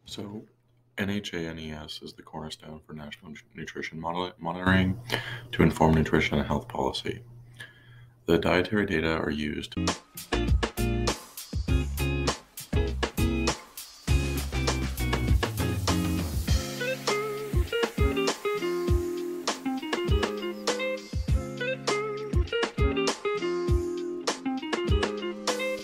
So, NHANES is the cornerstone for national nutrition monitoring to inform nutrition and health policy. The dietary data are used